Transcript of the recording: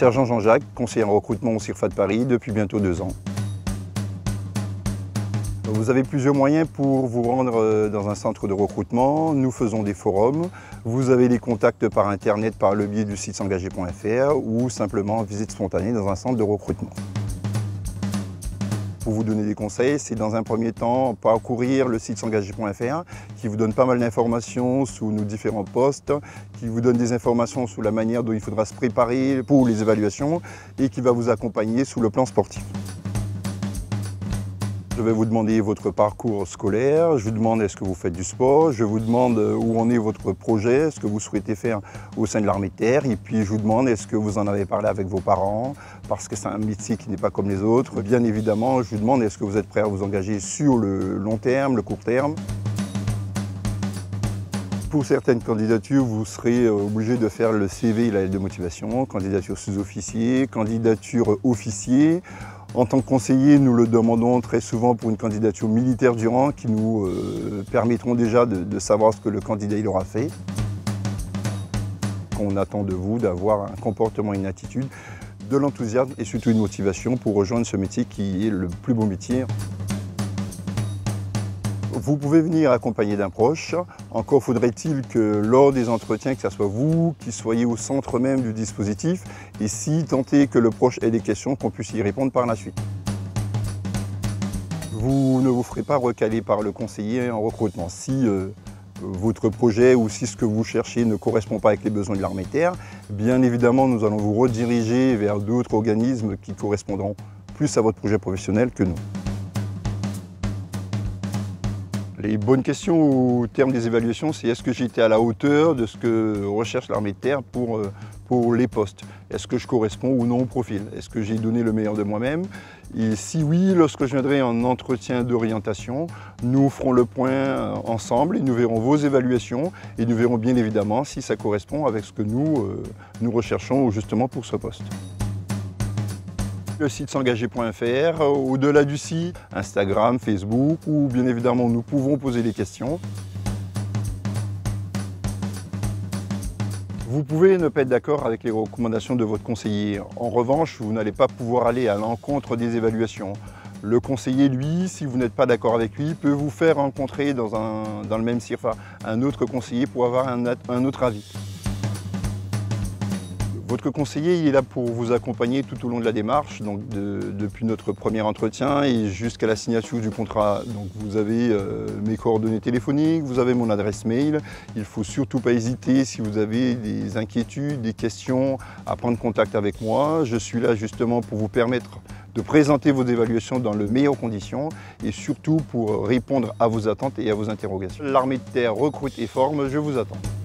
Sergent Jean-Jacques, conseiller en recrutement au CIRFA de Paris depuis bientôt 2 ans. Vous avez plusieurs moyens pour vous rendre dans un centre de recrutement. Nous faisons des forums. Vous avez des contacts par internet par le biais du site s'engager.fr ou simplement visite spontanée dans un centre de recrutement. Pour vous donner des conseils, c'est dans un premier temps parcourir le site s'engager.fr qui vous donne pas mal d'informations sur nos différents postes, qui vous donne des informations sur la manière dont il faudra se préparer pour les évaluations et qui va vous accompagner sur le plan sportif. Je vais vous demander votre parcours scolaire, je vous demande est-ce que vous faites du sport, je vous demande où en est votre projet, ce que vous souhaitez faire au sein de l'armée de terre, et puis je vous demande est-ce que vous en avez parlé avec vos parents, parce que c'est un métier qui n'est pas comme les autres. Bien évidemment, je vous demande est-ce que vous êtes prêt à vous engager sur le long terme, le court terme. Pour certaines candidatures, vous serez obligé de faire le CV et la lettre de motivation, candidature sous-officier, candidature officier. En tant que conseiller, nous le demandons très souvent pour une candidature militaire du rang qui nous permettront déjà de savoir ce que le candidat il aura fait. On attend de vous d'avoir un comportement et une attitude, de l'enthousiasme et surtout une motivation pour rejoindre ce métier qui est le plus beau métier. Vous pouvez venir accompagné d'un proche. Encore faudrait-il que lors des entretiens, que ce soit vous qui soyez au centre même du dispositif et si tant est que le proche ait des questions, qu'on puisse y répondre par la suite. Vous ne vous ferez pas recaler par le conseiller en recrutement. Si votre projet ou si ce que vous cherchez ne correspond pas avec les besoins de l'armée de terre, bien évidemment nous allons vous rediriger vers d'autres organismes qui correspondront plus à votre projet professionnel que nous. Les bonnes questions au terme des évaluations, c'est est-ce que j'ai été à la hauteur de ce que recherche l'armée de terre pour les postes? Est-ce que je corresponds ou non au profil? Est-ce que j'ai donné le meilleur de moi-même? Et si oui, lorsque je viendrai en entretien d'orientation, nous ferons le point ensemble et nous verrons vos évaluations et nous verrons bien évidemment si ça correspond avec ce que nous recherchons justement pour ce poste. Le site s'engager.fr, au-delà du site, Instagram, Facebook, où bien évidemment nous pouvons poser des questions. Vous pouvez ne pas être d'accord avec les recommandations de votre conseiller. En revanche, vous n'allez pas pouvoir aller à l'encontre des évaluations. Le conseiller, lui, si vous n'êtes pas d'accord avec lui, peut vous faire rencontrer dans le même CIRFA un autre conseiller pour avoir un autre avis. Votre conseiller il est là pour vous accompagner tout au long de la démarche, donc depuis notre premier entretien et jusqu'à la signature du contrat. Donc vous avez mes coordonnées téléphoniques, vous avez mon adresse mail. Il ne faut surtout pas hésiter si vous avez des inquiétudes, des questions, à prendre contact avec moi. Je suis là justement pour vous permettre de présenter vos évaluations dans les meilleures conditions et surtout pour répondre à vos attentes et à vos interrogations. L'armée de terre recrute et forme, je vous attends.